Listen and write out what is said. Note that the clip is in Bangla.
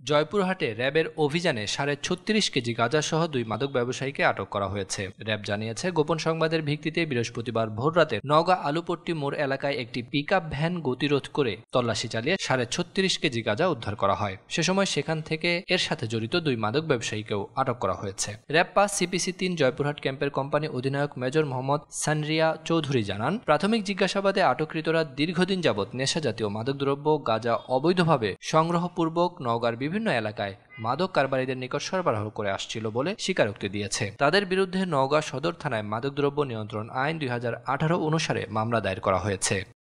জয়পুরহাটে র্যাবের অভিযানে ৩৬.৫ কেজি গাঁজাসহ ২ মাদক ব্যবসায়ীকে আটক করা হয়েছে। র্যাব জানিয়েছে, গোপন সংবাদের ভিত্তিতে বৃহস্পতিবার ভোররাতে নওগাঁ আলুপট্টি মোড় এলাকায় একটি পিকআপ ভ্যান গতিরোধ করে তল্লাশি চালিয়ে ৩৬.৫ কেজি গাঁজা উদ্ধার করা হয়। সে সময় সেখান থেকে এর সাথে জড়িত ২ মাদক ব্যবসায়ীকেও আটক করা হয়েছে। র্যাব ৫ সিপিসি ৩ জয়পুরহাট ক্যাম্পের কোম্পানি অধিনায়ক মেজর মোহাম্মদ সানরিয়া চৌধুরী জানান, প্রাথমিক জিজ্ঞাসাবাদে আটককৃতরা দীর্ঘদিন যাবৎ নেশাজাতীয় মাদকদ্রব্য গাঁজা অবৈধভাবে সংগ্রহপূর্বক নওগাঁর বিভিন্ন এলাকায় মাদক কারবারিদের নিকট সরবরাহ করে আসছিল বলে স্বীকারোক্তি দিয়েছে। তাদের বিরুদ্ধে নওগাঁ সদর থানায় মাদকদ্রব্য নিয়ন্ত্রণ আইন ২০১৮ অনুসারে মামলা দায়ের করা হয়েছে।